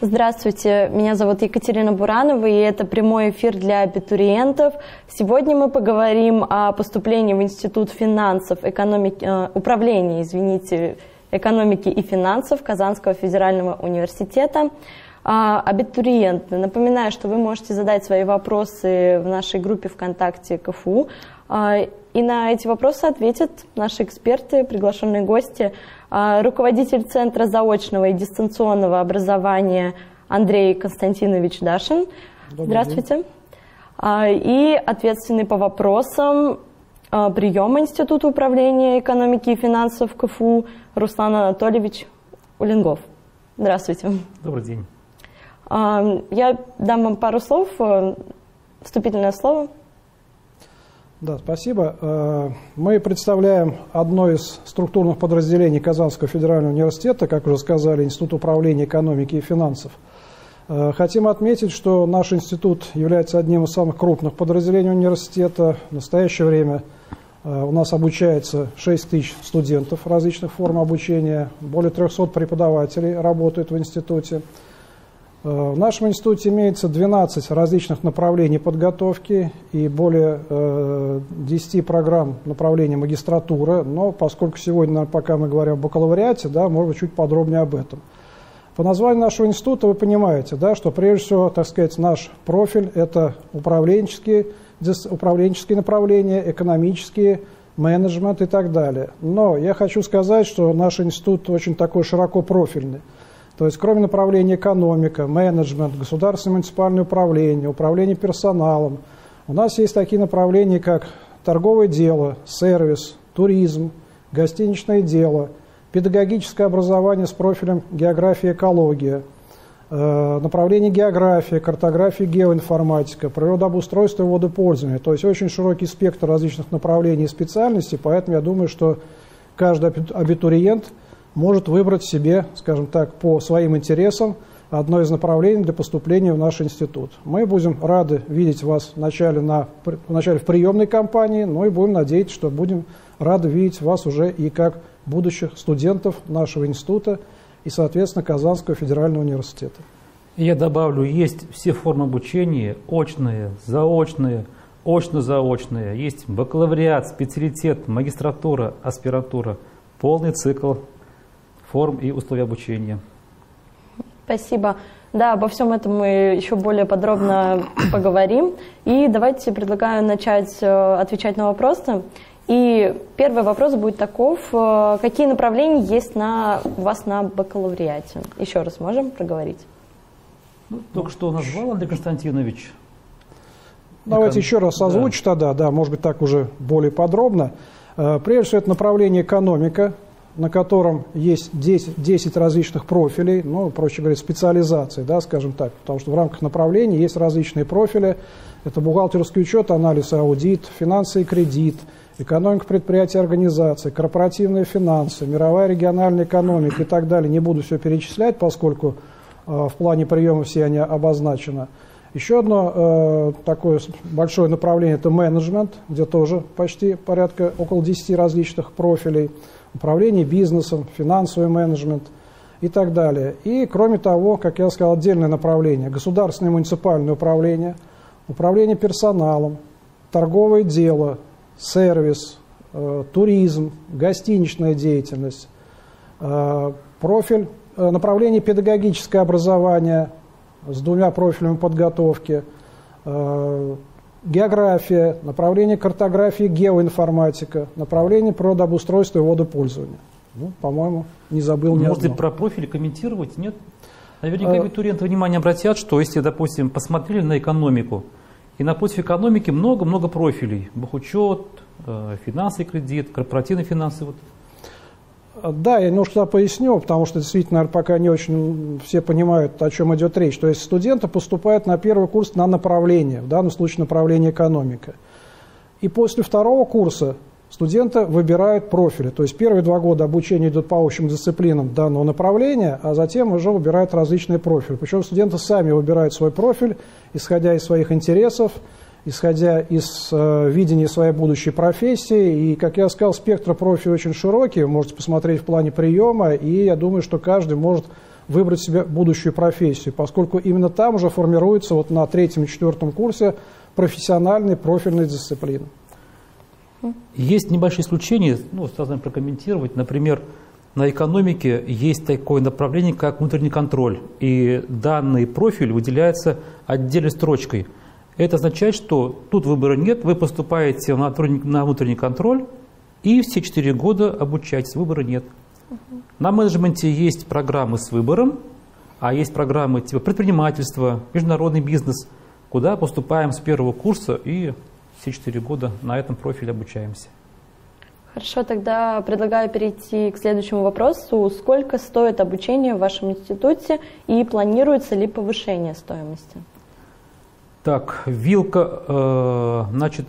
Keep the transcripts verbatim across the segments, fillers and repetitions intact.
Здравствуйте, меня зовут Екатерина Буранова, и это прямой эфир для абитуриентов. Сегодня мы поговорим о поступлении в Институт финансов, экономики, э, управления, извините, экономики и финансов Казанского федерального университета. А, абитуриенты, напоминаю, что вы можете задать свои вопросы в нашей группе ВКонтакте КФУ, а, и на эти вопросы ответят наши эксперты, приглашенные гости. Руководитель Центра заочного и дистанционного образования Андрей Константинович Дашин. Добрый Здравствуйте. День. И ответственный по вопросам приема Института управления экономики и финансов КФУ Руслан Анатольевич Улингов. Здравствуйте. Добрый день. Я дам вам пару слов, вступительное слово. Да, спасибо. Мы представляем одно из структурных подразделений Казанского федерального университета, как уже сказали, Институт управления экономики и финансов. Хотим отметить, что наш институт является одним из самых крупных подразделений университета. В настоящее время у нас обучается шесть тысяч студентов различных форм обучения, более трёхсот преподавателей работают в институте. В нашем институте имеется двенадцать различных направлений подготовки и более э, десяти программ направления магистратуры, но поскольку сегодня, пока мы говорим о бакалавриате, да, может быть, чуть подробнее об этом. По названию нашего института вы понимаете, да, что прежде всего, так сказать, наш профиль – это управленческие, управленческие направления, экономические, менеджмент и так далее. Но я хочу сказать, что наш институт очень такой широкопрофильный. То есть кроме направления экономика, менеджмент, государственное муниципальное управление, управление персоналом, у нас есть такие направления, как торговое дело, сервис, туризм, гостиничное дело, педагогическое образование с профилем география и экология, э, направление география, картография, геоинформатика, природообустройство и водопользование. То есть очень широкий спектр различных направлений и специальностей, поэтому я думаю, что каждый абитуриент может выбрать себе, скажем так, по своим интересам одно из направлений для поступления в наш институт. Мы будем рады видеть вас вначале, на, вначале в приемной кампании, но и будем надеяться, что будем рады видеть вас уже и как будущих студентов нашего института и, соответственно, Казанского федерального университета. Я добавлю, есть все формы обучения, очные, заочные, очно-заочные, есть бакалавриат, специалитет, магистратура, аспирантура, полный цикл форм и условий обучения. Спасибо. Да, обо всем этом мы еще более подробно поговорим. И давайте предлагаю начать отвечать на вопросы. И первый вопрос будет таков. Какие направления есть на, у вас на бакалавриате? Еще раз можем проговорить? Ну, только что назвал Андрей Константинович. Давайте еще раз озвучу да. тогда, да, может быть, так уже более подробно. Прежде всего, это направление экономика, на котором есть десять, десять различных профилей, ну, проще говоря, специализаций, да, скажем так, потому что в рамках направлений есть различные профили. Это бухгалтерский учет, анализ и аудит, финансы и кредит, экономика предприятий и организаций, корпоративные финансы, мировая региональная экономика и так далее. Не буду все перечислять, поскольку э, в плане приема все они обозначены. Еще одно э, такое большое направление – это менеджмент, где тоже почти порядка около десяти различных профилей. Управление бизнесом, финансовый менеджмент и так далее. И, кроме того, как я сказал, отдельное направление – государственное и муниципальное управление, управление персоналом, торговое дело, сервис, э, туризм, гостиничная деятельность, э, профиль, э, направление педагогическое образование с двумя профилями подготовки, э, география, направление картографии, геоинформатика, направление природообустройства и водопользования. Ну, по-моему, не забыл ни Можете одно. про профили комментировать? Нет? Наверняка абитуриенты внимание обратят, что если, допустим, посмотрели на экономику, и напротив экономики много-много профилей. Бухучет, финансы и кредит, корпоративные финансы. Вот. Да, я немножко поясню, потому что действительно, наверное, пока не очень все понимают, о чем идет речь. То есть студенты поступают на первый курс на направление, в данном случае направление экономика. И после второго курса студенты выбирают профили. То есть первые два года обучения идут по общим дисциплинам данного направления, а затем уже выбирают различные профили. Причем студенты сами выбирают свой профиль, исходя из своих интересов, исходя из э, видения своей будущей профессии. И, как я сказал, спектр профилей очень широкий, вы можете посмотреть в плане приема, и я думаю, что каждый может выбрать себе будущую профессию, поскольку именно там уже формируется вот на третьем и четвертом курсе профессиональные профильные дисциплины. Есть небольшие исключения, ну, сразу прокомментировать. Например, на экономике есть такое направление, как внутренний контроль, и данный профиль выделяется отдельной строчкой. Это означает, что тут выбора нет, вы поступаете на внутренний контроль и все четыре года обучаетесь, выбора нет. На менеджменте есть программы с выбором, а есть программы типа предпринимательства, международный бизнес, куда поступаем с первого курса и все четыре года на этом профиле обучаемся. Хорошо, тогда предлагаю перейти к следующему вопросу. Сколько стоит обучение в вашем институте и планируется ли повышение стоимости? Так, вилка, э, значит,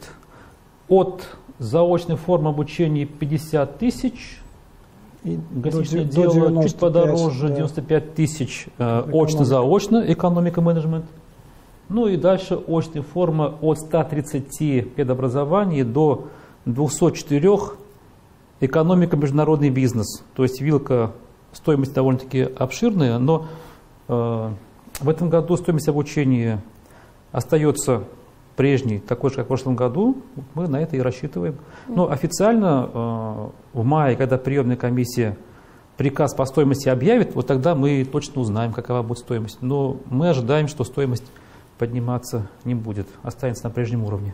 от заочной формы обучения пятьдесят тысяч, гостиничное дело чуть подороже, да. девяносто пять тысяч, э, очно-заочно, экономика, менеджмент. Ну и дальше очная форма от ста тридцати педобразований до двухсот четырёх экономика, международный бизнес. То есть вилка, стоимость довольно-таки обширная, но э, в этом году стоимость обучения остается прежней, такой же, как в прошлом году. Мы на это и рассчитываем. Но официально э, в мае, когда приемная комиссия приказ по стоимости объявит, вот тогда мы точно узнаем, какова будет стоимость. Но мы ожидаем, что стоимость подниматься не будет, останется на прежнем уровне.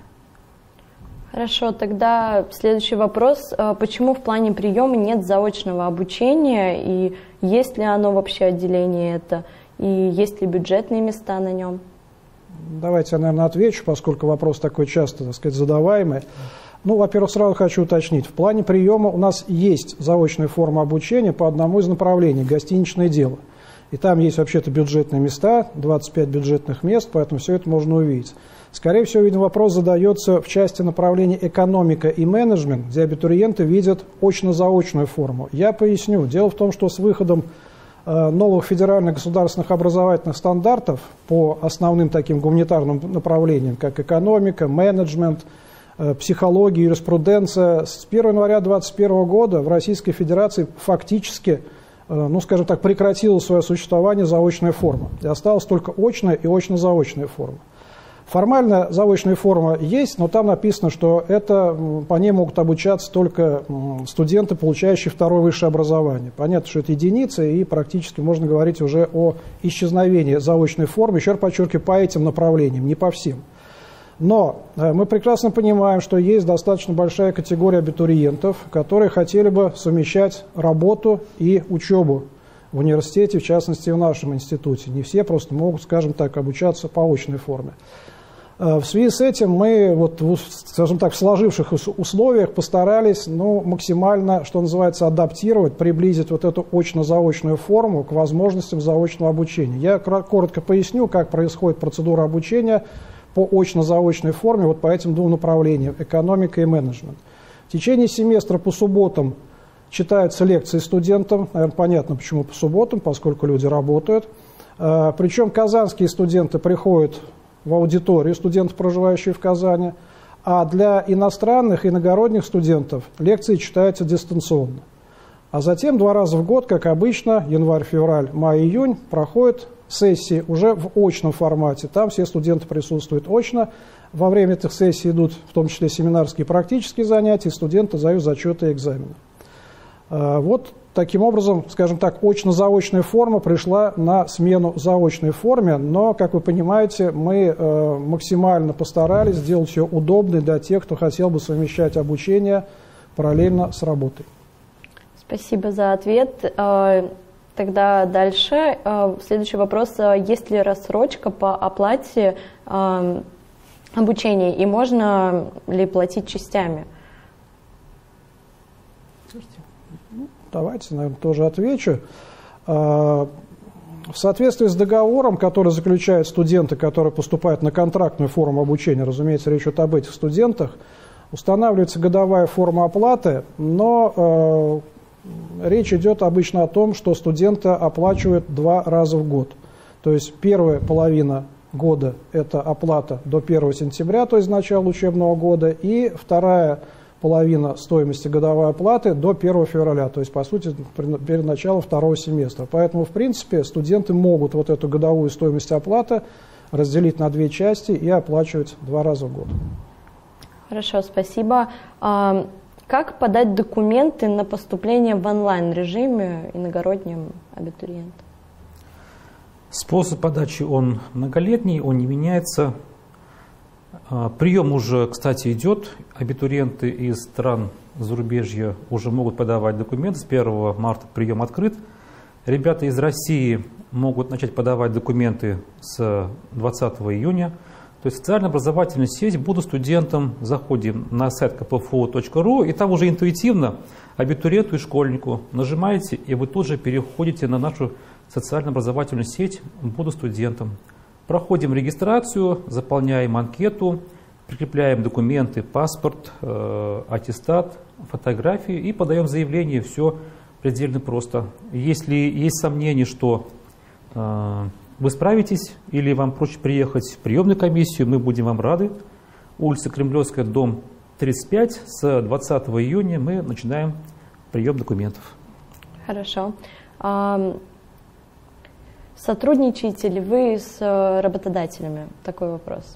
Хорошо, тогда следующий вопрос. Почему в плане приема нет заочного обучения, и есть ли оно вообще отделение это, и есть ли бюджетные места на нем? Давайте я, наверное, отвечу, поскольку вопрос такой часто, так сказать, задаваемый. Ну, во-первых, сразу хочу уточнить. В плане приема у нас есть заочная форма обучения по одному из направлений – гостиничное дело. И там есть вообще-то бюджетные места, двадцать пять бюджетных мест, поэтому все это можно увидеть. Скорее всего, видно, вопрос задается в части направления экономика и менеджмент, где абитуриенты видят очно-заочную форму. Я поясню. Дело в том, что с выходом э, новых федеральных государственных образовательных стандартов по основным таким гуманитарным направлениям, как экономика, менеджмент, э, психология, юриспруденция, с первого января две тысячи двадцать первого года в Российской Федерации фактически, э, ну, скажем так, прекратила свое существование заочная форма. И осталась только очная и очно-заочная форма. Формально заочная форма есть, но там написано, что это, по ней могут обучаться только студенты, получающие второе высшее образование. Понятно, что это единицы, и практически можно говорить уже о исчезновении заочной формы, еще раз подчеркиваю, по этим направлениям, не по всем. Но мы прекрасно понимаем, что есть достаточно большая категория абитуриентов, которые хотели бы совмещать работу и учебу в университете, в частности в нашем институте. Не все просто могут, скажем так, обучаться по очной форме. В связи с этим мы, вот, скажем так, в сложившихся условиях постарались, ну, максимально, что называется, адаптировать, приблизить вот эту очно-заочную форму к возможностям заочного обучения. Я коротко поясню, как происходит процедура обучения по очно-заочной форме вот по этим двум направлениям – экономика и менеджмент. В течение семестра по субботам читаются лекции студентам. Наверное, понятно, почему по субботам, поскольку люди работают. Причем казанские студенты приходят в аудиторию, студенты, проживающие в Казани, а для иностранных и иногородних студентов лекции читаются дистанционно. А затем два раза в год, как обычно, январь, февраль, май, июнь, проходят сессии уже в очном формате. Там все студенты присутствуют очно. Во время этих сессий идут в том числе семинарские и практические занятия, студенты сдают зачеты и экзамены. Вот таким образом, скажем так, очно-заочная форма пришла на смену заочной форме, но, как вы понимаете, мы э, максимально постарались сделать ее удобной для тех, кто хотел бы совмещать обучение параллельно с работой. Спасибо за ответ. Тогда дальше. Следующий вопрос. Есть ли рассрочка по оплате обучения и можно ли платить частями? Давайте, наверное, тоже отвечу. В соответствии с договором, который заключают студенты, которые поступают на контрактную форму обучения, разумеется, речь идет об этих студентах, устанавливается годовая форма оплаты, но э, речь идет обычно о том, что студенты оплачивают два раза в год. То есть первая половина года – это оплата до первого сентября, то есть начала учебного года, и вторая половина стоимости годовой оплаты до первого февраля, то есть, по сути, перед началом второго семестра. Поэтому, в принципе, студенты могут вот эту годовую стоимость оплаты разделить на две части и оплачивать два раза в год. Хорошо, спасибо. А как подать документы на поступление в онлайн-режиме иногородним абитуриентам? Способ подачи он многолетний, он не меняется. Прием уже, кстати, идет. Абитуриенты из стран зарубежья уже могут подавать документы. С первого марта прием открыт. Ребята из России могут начать подавать документы с двадцатого июня. То есть социально-образовательная сеть «Буду студентом». Заходим на сайт ка пэ эф у точка ру, и там уже интуитивно абитуриенту и школьнику нажимаете, и вы тут же переходите на нашу социально-образовательную сеть «Буду студентом». Проходим регистрацию, заполняем анкету, прикрепляем документы, паспорт, э, аттестат, фотографии и подаем заявление. Все предельно просто. Если есть сомнения, что э, вы справитесь или вам проще приехать в приемную комиссию, мы будем вам рады. Улица Кремлевская, дом тридцать пять. С двадцатого июня мы начинаем прием документов. Хорошо. Сотрудничаете ли вы с работодателями? Такой вопрос.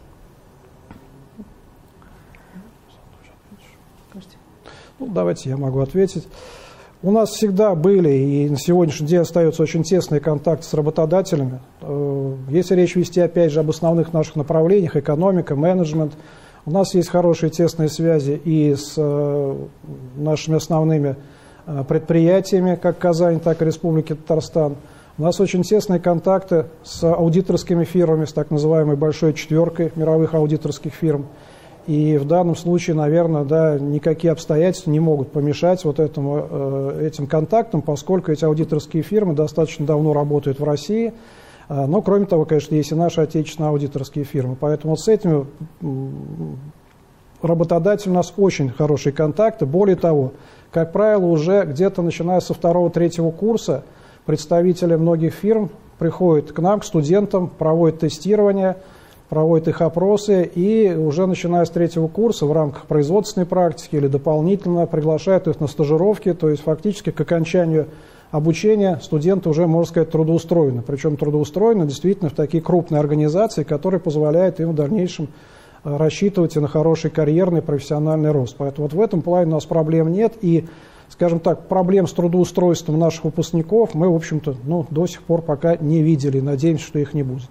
Ну, давайте я могу ответить. У нас всегда были и на сегодняшний день остаются очень тесные контакты с работодателями. Если речь вести, опять же, об основных наших направлениях, экономика, менеджмент, у нас есть хорошие тесные связи и с нашими основными предприятиями, как Казань, так и Республики Татарстан. У нас очень тесные контакты с аудиторскими фирмами, с так называемой большой четверкой мировых аудиторских фирм. И в данном случае, наверное, да, никакие обстоятельства не могут помешать вот этому, э, этим контактам, поскольку эти аудиторские фирмы достаточно давно работают в России. Э, но, кроме того, конечно, есть и наши отечественные аудиторские фирмы. Поэтому вот с этими работодателями у нас очень хорошие контакты. Более того, как правило, уже где-то начиная со второго-третьего курса представители многих фирм приходят к нам, к студентам, проводят тестирование, проводят их опросы и уже начиная с третьего курса в рамках производственной практики или дополнительно приглашают их на стажировки, то есть фактически к окончанию обучения студенты уже, можно сказать, трудоустроены. Причем трудоустроены действительно в такие крупные организации, которые позволяют им в дальнейшем рассчитывать и на хороший карьерный профессиональный рост. Поэтому вот в этом плане у нас проблем нет. И, скажем так, проблем с трудоустройством наших выпускников мы, в общем-то, ну, до сих пор пока не видели. Надеемся, что их не будет.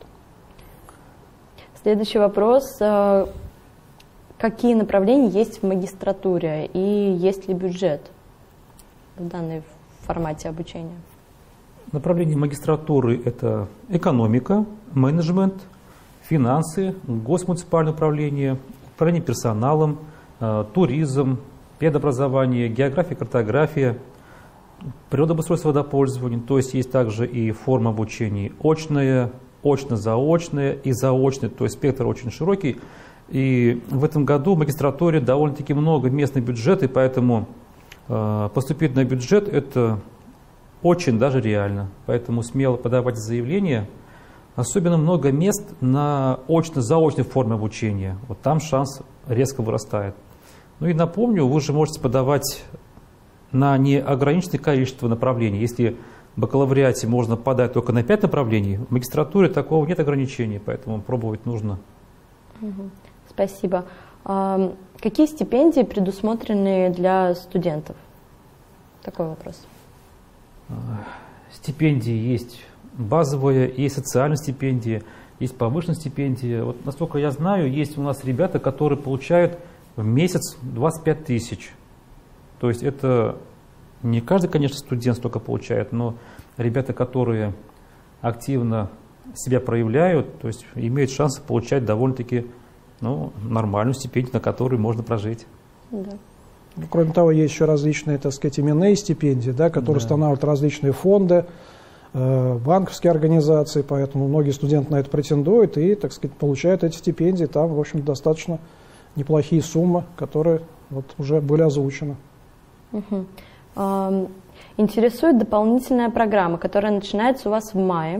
Следующий вопрос. Какие направления есть в магистратуре и есть ли бюджет в данной формате обучения? Направления магистратуры – это экономика, менеджмент, финансы, госмуниципальное управление, управление персоналом, туризм, педобразование, география, картография, природообустройство, водопользование. То есть есть также и форма обучения очная, очно-заочное и заочное, то есть спектр очень широкий. И в этом году в магистратуре довольно-таки много местных бюджетов, и поэтому э, поступить на бюджет – это очень даже реально. Поэтому смело подавать заявление. Особенно много мест на очно-заочной форме обучения. Вот там шанс резко вырастает. Ну и напомню, вы же можете подавать на неограниченное количество направлений. Если в бакалавриате можно подать только на пять направлений, в магистратуре такого нет ограничений, поэтому пробовать нужно. Спасибо. А какие стипендии предусмотрены для студентов? Такой вопрос. Стипендии есть базовые, есть социальные стипендии, есть повышенные стипендии. Вот, насколько я знаю, есть у нас ребята, которые получают в месяц двадцать пять тысяч. То есть это не каждый, конечно, студент столько получает, но ребята, которые активно себя проявляют, то есть имеют шанс получать довольно-таки ну, нормальную стипендию, на которую можно прожить. Да. Ну, кроме того, есть еще различные, так сказать, именные стипендии, да, которые да. устанавливают различные фонды, э, банковские организации, поэтому многие студенты на это претендуют и, так сказать, получают эти стипендии. Там, в общем, достаточно неплохие суммы, которые вот уже были озвучены. Угу. Интересует дополнительная программа, которая начинается у вас в мае.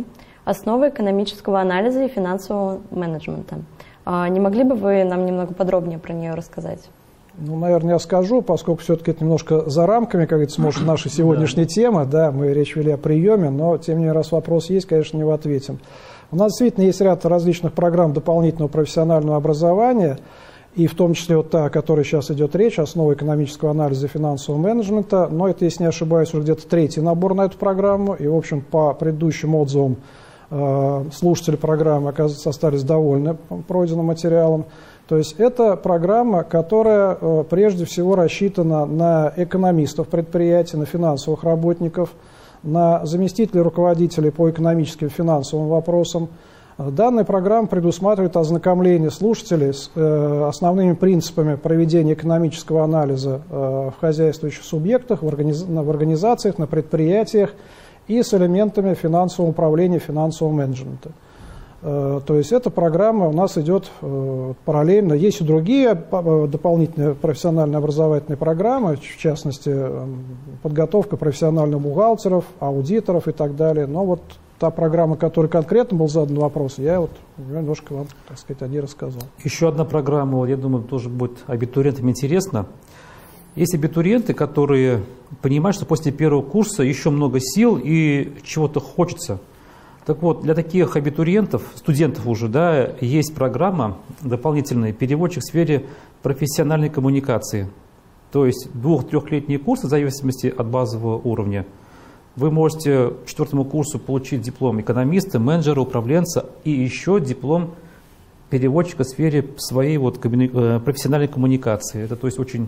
«Основы экономического анализа и финансового менеджмента». Не могли бы вы нам немного подробнее про нее рассказать? Ну, наверное, я скажу, поскольку все-таки это немножко за рамками, как говорится, может, нашей сегодняшней темы, да, мы речь вели о приеме, но, тем не менее, раз вопрос есть, конечно, не ответим. У нас действительно есть ряд различных программ дополнительного профессионального образования, и в том числе вот та, о которой сейчас идет речь, «Основы экономического анализа и финансового менеджмента», но это, если не ошибаюсь, уже где-то третий набор на эту программу, и, в общем, по предыдущим отзывам э, слушатели программы, оказывается, остались довольны пройденным материалом. То есть это программа, которая э, прежде всего рассчитана на экономистов предприятий, на финансовых работников, на заместителей руководителей по экономическим и финансовым вопросам. Данная программа предусматривает ознакомление слушателей с э, основными принципами проведения экономического анализа э, в хозяйствующих субъектах, в, организ... в организациях, на предприятиях и с элементами финансового управления, финансового менеджмента. Э, то есть эта программа у нас идет э, параллельно. Есть и другие э, дополнительные профессиональные образовательные программы, в частности, э, подготовка профессиональных бухгалтеров, аудиторов и так далее. Но вот та программа, которой конкретно был задан вопрос, я вот немножко вам, так сказать, о ней рассказал. Еще одна программа, я думаю, тоже будет абитуриентам интересно. Есть абитуриенты, которые понимают, что после первого курса еще много сил и чего-то хочется. Так вот, для таких абитуриентов, студентов уже, да, есть программа дополнительная «Переводчик в сфере профессиональной коммуникации». То есть двух-трехлетние курсы в зависимости от базового уровня. Вы можете к четвертому курсу получить диплом экономиста, менеджера, управленца и еще диплом переводчика в сфере своей вот коммуни... профессиональной коммуникации. Это, то есть, очень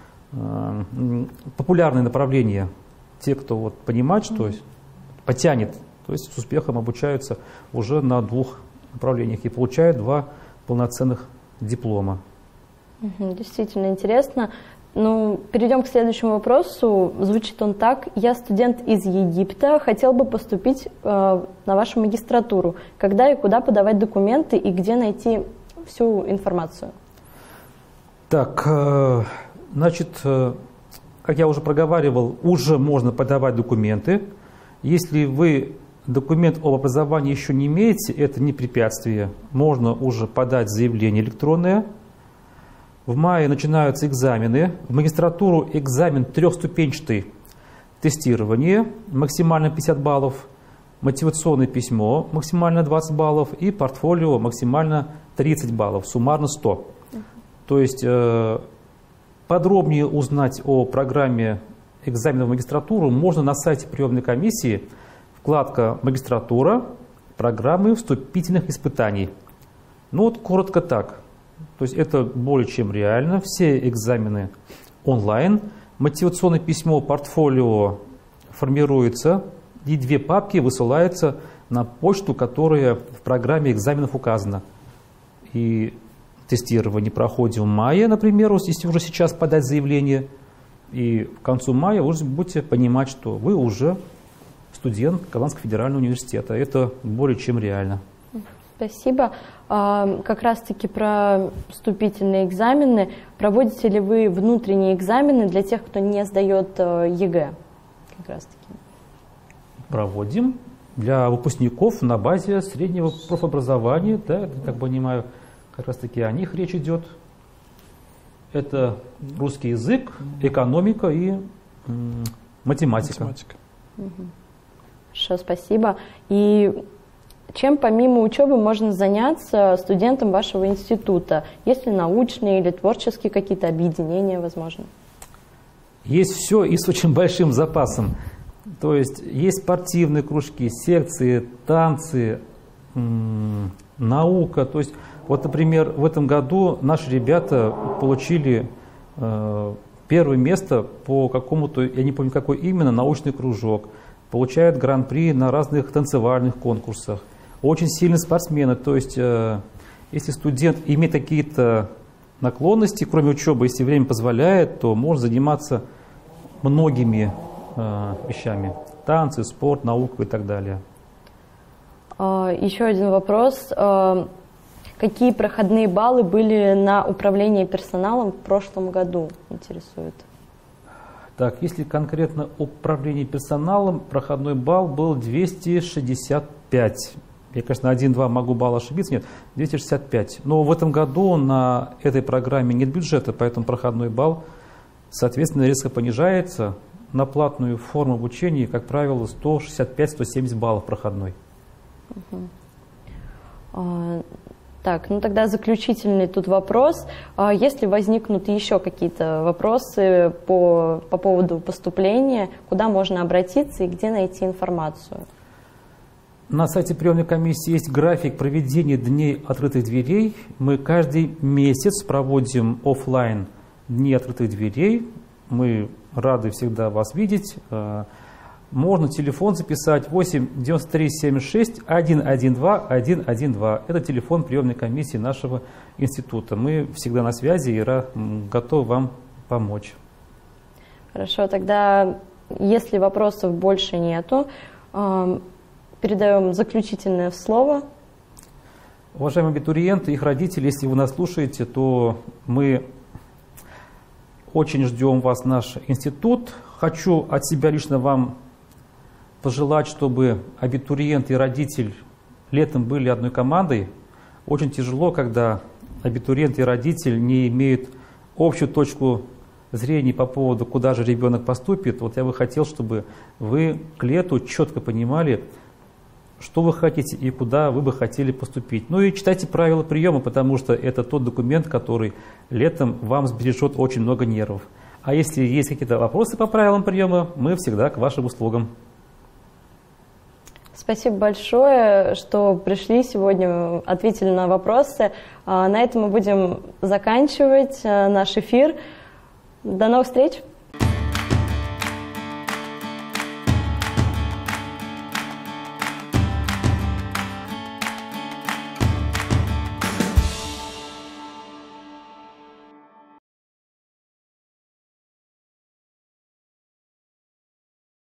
э, популярное направление. Те, кто вот понимает, что mm-hmm. потянет, то есть с успехом обучаются уже на двух направлениях и получают два полноценных диплома. Mm-hmm. Действительно интересно. Ну, перейдем к следующему вопросу. Звучит он так. Я студент из Египта, хотел бы поступить э, на вашу магистратуру. Когда и куда подавать документы и где найти всю информацию? Так, э, значит, э, как я уже проговаривал, уже можно подавать документы. Если вы документ об образовании еще не имеете, это не препятствие. Можно уже подать заявление электронное. В мае начинаются экзамены. В магистратуру экзамен трехступенчатый. Тестирование, максимально пятьдесят баллов. Мотивационное письмо, максимально двадцать баллов. И портфолио, максимально тридцать баллов. Суммарно сто. Uh-huh. То есть э, подробнее узнать о программе экзамена в магистратуру можно на сайте приемной комиссии. Вкладка «Магистратура», программы вступительных испытаний. Ну вот коротко так. То есть это более чем реально. Все экзамены онлайн. Мотивационное письмо, портфолио формируется, и две папки высылаются на почту, которая в программе экзаменов указана. И тестирование проходим в мае, например, если уже сейчас подать заявление. И к концу мая вы уже будете понимать, что вы уже студент Казанского федерального университета. Это более чем реально. Спасибо. Как раз-таки про вступительные экзамены. Проводите ли вы внутренние экзамены для тех, кто не сдает ЕГЭ? Как раз-таки. Проводим для выпускников на базе среднего профобразования. Да, как бы понимаю, как раз-таки о них речь идет. Это русский язык, экономика и м, математика. математика. Угу. Хорошо, спасибо. И чем помимо учебы можно заняться студентам вашего института? Есть ли научные или творческие какие-то объединения, возможно? Есть все и с очень большим запасом. То есть есть спортивные кружки, секции, танцы, м, наука. То есть, вот, например, в этом году наши ребята получили э, первое место по какому-то, я не помню какой именно, научный кружок. Получают гран-при на разных танцевальных конкурсах. Очень сильные спортсмены, то есть э, если студент имеет какие-то наклонности, кроме учебы, если время позволяет, то может заниматься многими э, вещами. Танцы, спорт, наука и так далее. Еще один вопрос. Какие проходные баллы были на управление персоналом в прошлом году, интересует? Так, если конкретно управление персоналом, проходной балл был двести шестьдесят пять. Я, конечно, один-два могу балла ошибиться, нет, двести шестьдесят пять. Но в этом году на этой программе нет бюджета, поэтому проходной балл, соответственно, резко понижается. На платную форму обучения, как правило, сто шестьдесят пять — сто семьдесят баллов проходной. Угу. А, так, ну тогда заключительный тут вопрос. А если возникнут еще какие-то вопросы по, по поводу поступления, куда можно обратиться и где найти информацию? На сайте приемной комиссии есть график проведения дней открытых дверей. Мы каждый месяц проводим офлайн дни открытых дверей. Мы рады всегда вас видеть. Можно телефон записать восемь девяносто три семьдесят шесть один один два один один два. Это телефон приемной комиссии нашего института. Мы всегда на связи и готовы вам помочь. Хорошо, тогда, если вопросов больше нету, передаем заключительное слово. Уважаемые абитуриенты, их родители, если вы нас слушаете, то мы очень ждем вас в наш институт. Хочу от себя лично вам пожелать, чтобы абитуриент и родитель летом были одной командой. Очень тяжело, когда абитуриент и родитель не имеют общую точку зрения по поводу, куда же ребенок поступит. Вот я бы хотел, чтобы вы к лету четко понимали, что вы хотите и куда вы бы хотели поступить. Ну и читайте правила приема, потому что это тот документ, который летом вам сбережет очень много нервов. А если есть какие-то вопросы по правилам приема, мы всегда к вашим услугам. Спасибо большое, что пришли сегодня, ответили на вопросы. На этом мы будем заканчивать наш эфир. До новых встреч!